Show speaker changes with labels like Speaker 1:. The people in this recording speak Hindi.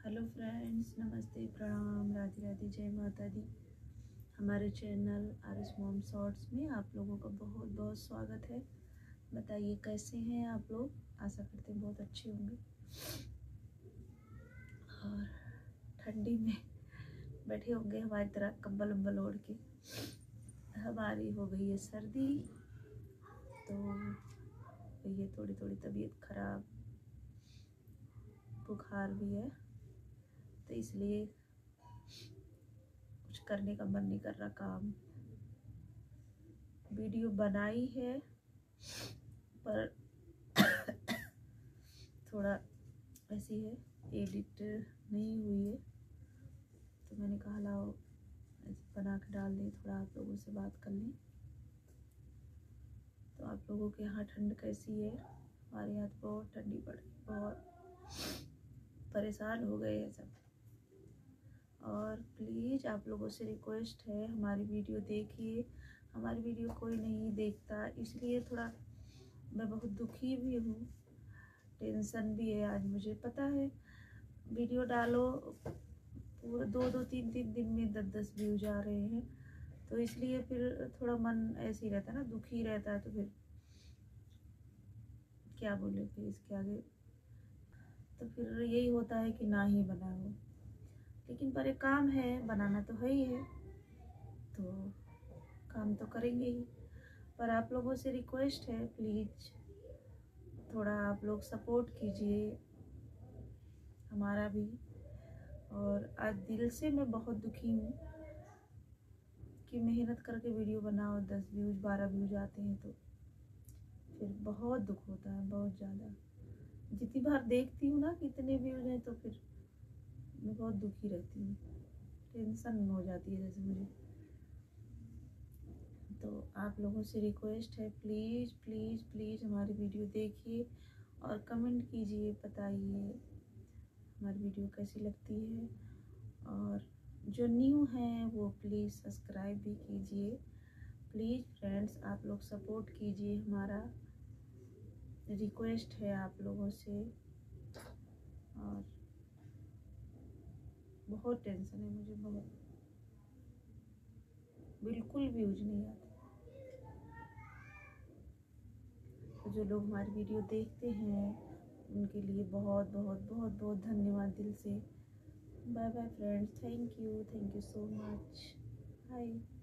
Speaker 1: हेलो फ्रेंड्स, नमस्ते, प्रणाम, राधे राधे, जय माता दी। हमारे चैनल आरएस मॉम शॉर्ट्स में आप लोगों का बहुत बहुत स्वागत है। बताइए कैसे हैं आप लोग। आशा करते हैं बहुत अच्छे होंगे। और ठंडी में बैठे होंगे हमारी तरह कंबल उम्बल ओढ़ के। हमारी हो गई है सर्दी, तो ये थोड़ी थोड़ी तबीयत खराब, बुखार भी है, तो इसलिए कुछ करने का मन नहीं कर रहा। काम वीडियो बनाई है पर थोड़ा ऐसी है, एडिट नहीं हुई है, तो मैंने कहा लाओ बना के डाल दें, थोड़ा आप लोगों से बात कर लें। तो आप लोगों के यहाँ ठंड कैसी है? हमारे यहाँ तो बहुत ठंडी पड़ रही, बहुत परेशान हो गए हैं सब। और प्लीज़ आप लोगों से रिक्वेस्ट है, हमारी वीडियो देखिए। हमारी वीडियो कोई नहीं देखता, इसलिए थोड़ा मैं बहुत दुखी भी हूँ, टेंशन भी है। आज मुझे पता है वीडियो डालो पूरा 2-2 3-3 दिन में 10-10 व्यूज आ रहे हैं, तो इसलिए फिर थोड़ा मन ऐसे ही रहता है ना, दुखी रहता है। तो फिर क्या बोले फिर इसके आगे, तो फिर यही होता है कि ना ही बनाओ। लेकिन पर एक काम है, बनाना तो है ही है, तो काम तो करेंगे ही। पर आप लोगों से रिक्वेस्ट है, प्लीज़ थोड़ा आप लोग सपोर्ट कीजिए हमारा भी। और आज दिल से मैं बहुत दुखी हूँ कि मेहनत करके वीडियो बनाओ, 10 व्यूज़ 12 व्यूज़ आते हैं तो फिर बहुत दुख होता है, बहुत ज़्यादा। जितनी बार देखती हूँ ना कितने व्यूज़ हैं, तो फिर मैं बहुत दुखी रहती हूँ, टेंशन हो जाती है जैसे मुझे। तो आप लोगों से रिक्वेस्ट है, प्लीज़ प्लीज़ प्लीज़ हमारी वीडियो देखिए और कमेंट कीजिए, बताइए हमारी वीडियो कैसी लगती है। और जो न्यू हैं वो प्लीज़ सब्सक्राइब भी कीजिए। प्लीज़ फ्रेंड्स आप लोग सपोर्ट कीजिए, हमारा रिक्वेस्ट है आप लोगों से। और बहुत टेंशन है मुझे, बहुत, बिल्कुल व्यूज नहीं आते। तो जो लोग हमारी वीडियो देखते हैं उनके लिए बहुत बहुत बहुत बहुत धन्यवाद दिल से। Bye bye friends, thank you so much, bye.